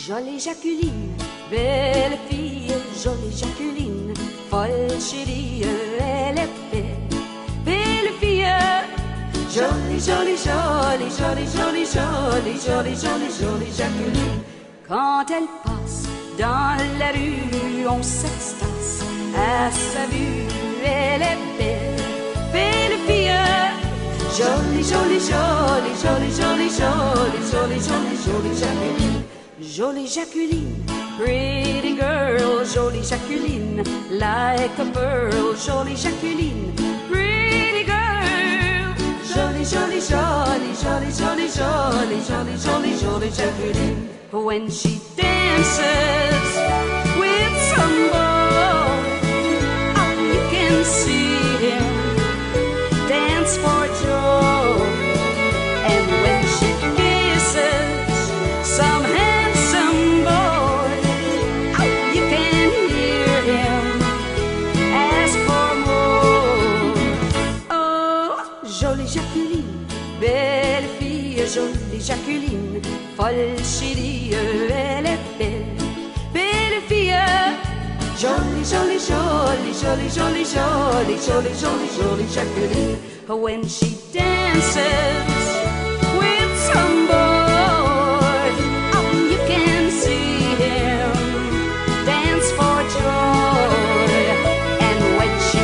Jolie Jacqueline, belle fille, jolie Jacqueline, folle chérie, elle est belle, belle fille. Jolie, jolie, jolie, jolie, jolie, jolie, jolie, jolie, jolie Jacqueline. Quand elle passe dans la rue, on s'extase à sa vue, elle est belle, belle fille. Jolie, jolie, jolie, jolie, jolie, jolie, jolie, jolie, jolie Jacqueline. Jolie Jacqueline, pretty girl, jolie Jacqueline, like a pearl, jolie Jacqueline, pretty girl. Jolie, jolie, jolie, jolie, jolie, jolie, jolie, jolie, jolie Jacqueline. When she dances with some boy, oh, you can see him dance for joy. And when she kisses some handsome boy, oh, you can hear him ask for more. Oh, jolie Jacqueline, belle fille, jolie Jacqueline, folle chérie, elle est belle, belle fille. Jolie, jolie, jolie, jolie, jolie, jolie, jolie, jolie, jolie Jacqueline. When she dances with some boy, oh, you can see him dance for joy. And when she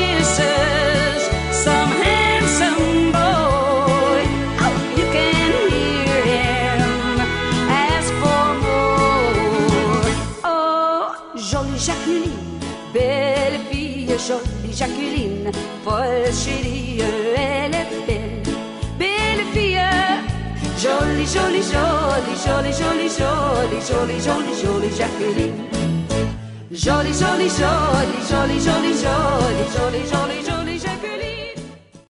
kisses some handsome boy, oh, you can hear him ask for more. Oh, jolie Jacqueline, belle fille, jolie Jacqueline, folle chérie, elle est belle, belle fille. Jolie, jolie, jolie, jolie, jolie, jolie, jolie, jolie, jolie Jacqueline. Jolie, jolie, jolie, jolie, jolie, jolie, jolie, jolie, jolie Jacqueline.